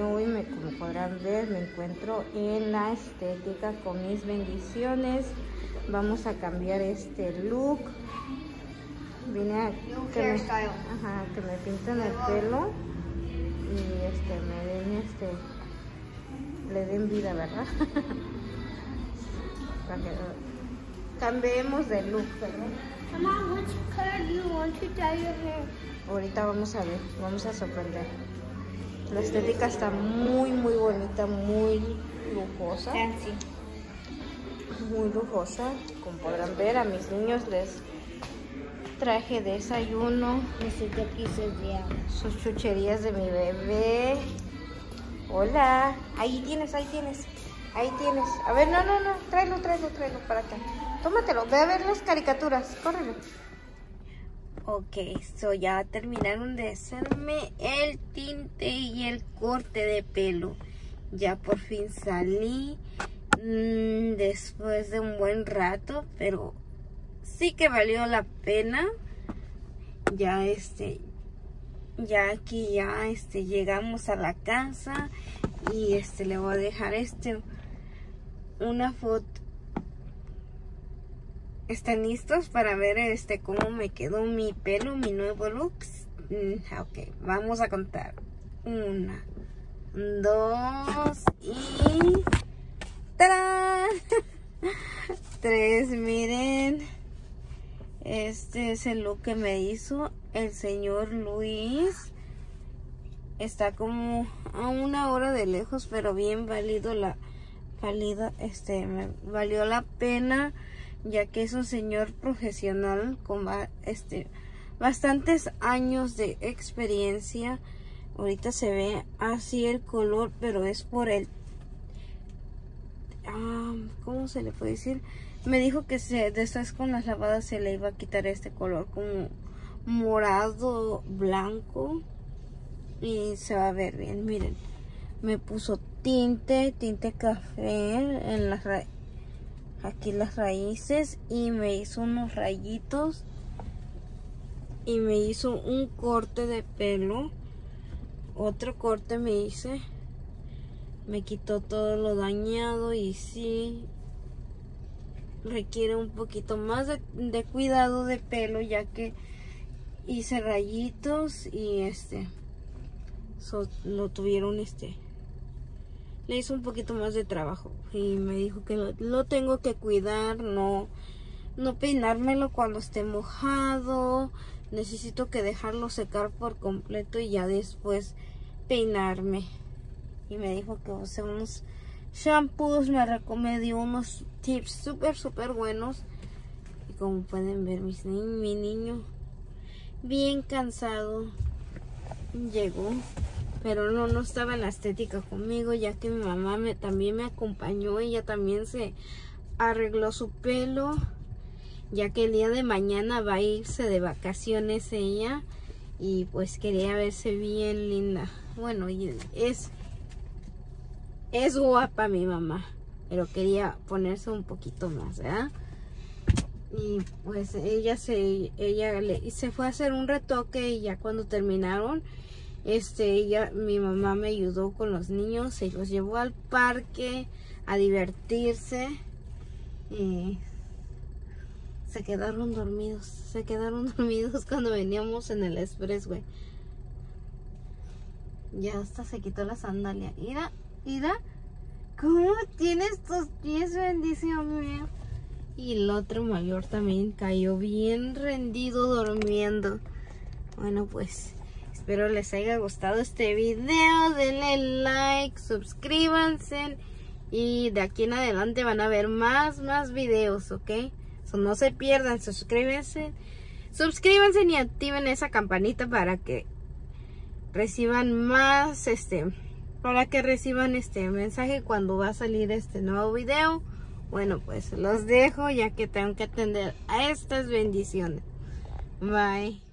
hoy, como podrán ver, me encuentro en la estética con mis bendiciones. Vamos a cambiar este look. Vine a que me pinten el pelo y le den vida, ¿verdad? Para que cambiemos de look, ¿verdad? Mama, which color do you want to dye your hair? Ahorita vamos a ver, vamos a sorprender. La estética está muy bonita, muy lujosa. Fancy. Muy lujosa. Como podrán ver, a mis niños les traje desayuno. Necesito pieces de agua. Sus chucherías de mi bebé. Hola. Ahí tienes. A ver, no. Tráelo para acá. Tómatelo. Ve a ver las caricaturas. Córrele. Ok, ya terminaron de hacerme el tinte y el corte de pelo. Ya por fin salí después de un buen rato, pero sí que valió la pena. Ya aquí llegamos a la casa y le voy a dejar una foto. ¿Están listos para ver cómo me quedó mi pelo, mi nuevo look? Ok, vamos a contar. 1, 2 y ¡tarán! 3, miren. Este es el look que me hizo el señor Luis. Está como a 1 hora de lejos, pero bien válido me valió la pena, ya que es un señor profesional con bastantes años de experiencia. Ahorita se ve así el color, pero es por el ¿cómo se le puede decir? Me dijo que después con las lavadas se le iba a quitar este color como morado blanco y se va a ver bien. Miren, me puso tinte café en aquí las raíces y me hizo unos rayitos y me hizo un corte de pelo. Otro corte me quitó todo lo dañado y sí requiere un poquito más de cuidado de pelo, ya que hice rayitos y lo tuvieron le hizo un poquito más de trabajo y me dijo que lo tengo que cuidar, no peinármelo cuando esté mojado. Necesito que dejarlo secar por completo y ya después peinarme. Y me dijo que usé unos shampoos, me dio unos tips súper buenos. Y como pueden ver, mi niño bien cansado llegó, pero no estaba en la estética conmigo, ya que mi mamá también me acompañó. Ella también se arregló su pelo, ya que el día de mañana va a irse de vacaciones ella y pues quería verse bien linda. Bueno, es guapa mi mamá, pero quería ponerse un poquito más, ¿verdad? Y pues ella se fue a hacer un retoque y ya cuando terminaron, mi mamá me ayudó con los niños, se los llevó al parque a divertirse y se quedaron dormidos cuando veníamos en el expressway. Ya hasta se quitó la sandalia. Mira, ¿cómo tienes tus pies, bendición mía? Y el otro mayor también cayó bien rendido durmiendo. Bueno, pues espero les haya gustado este video. Denle like, suscríbanse y de aquí en adelante van a ver más videos, ¿ok? No se pierdan, suscríbanse y activen esa campanita para que reciban más mensaje cuando va a salir este nuevo video. Bueno, pues los dejo, ya que tengo que atender a estas bendiciones. Bye.